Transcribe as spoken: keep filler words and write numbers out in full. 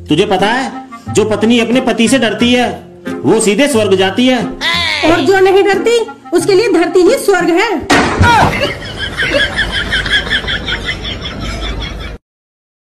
तुझे पता है जो पत्नी अपने पति से डरती है वो सीधे स्वर्ग जाती है। और जो नहीं डरती उसके लिए धरती ही स्वर्ग है।